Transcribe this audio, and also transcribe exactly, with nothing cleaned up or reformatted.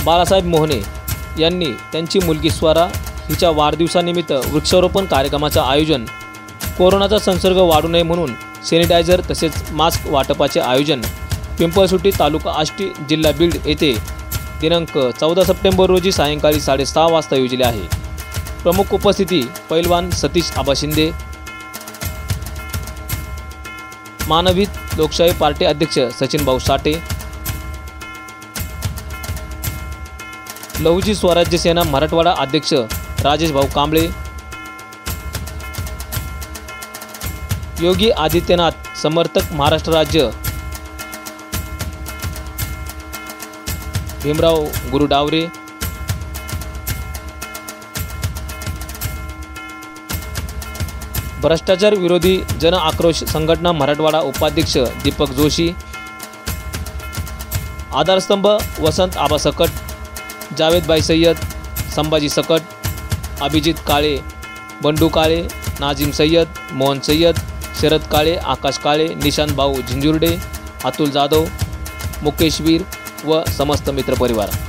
बाळासाहेब मोहने यांनी त्यांची मुलगी स्वरा हिच्या वाढदिवसानिमित्त वृक्षारोपण कार्यक्रमाचं आयोजन, कोरोनाचा संसर्ग वाढू नये म्हणून सॅनिटायझर तसेच मास्क वाटपाचे आयोजन पिंपळसुटी तालुका आष्टी जिल्हा बीड येथे दिनांक चौदा सप्टेंबर रोजी सायंकाळी साडेसहा वाजता योजले आहे। प्रमुख उपस्थिती पैलवान सतीश आबा शिंदे, मानवित लोकशाही पार्टी अध्यक्ष सचिन भाऊ साठे, लहुजी स्वराज्य सेना मराठवाडा अध्यक्ष राजेश भाऊ कांबळे, योगी आदित्यनाथ समर्थक महाराष्ट्र राज्य भीमराव गुरु डावरे, भ्रष्टाचार विरोधी जन आक्रोश संघटना मराठवाडा उपाध्यक्ष दीपक जोशी, आधारस्तंभ वसंत आबा सकट, जावेदभाई सय्यद, संभाजी सकट, अभिजित काळे, बंडू काळे, नाजिम सय्यद, मोहन सय्यद, शरद काळे, आकाश काळे, निशांत भाऊ झिंजुर्डे, अतुल जाधव, मुकेश वीर व समस्त मित्रपरिवार।